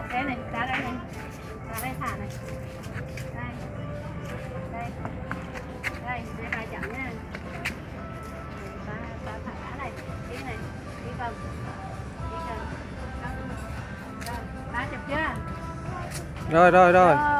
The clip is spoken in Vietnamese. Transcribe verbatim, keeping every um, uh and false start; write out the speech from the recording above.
Đây này, ra đây này. Ra đây thả này. Đây. Đây. Đây, đây vài chậm nha. Ba ba thả đá này. Đi này. Đi cần. Đi cần. Rồi, ba chụp chưa? Rồi rồi rồi. Rồi.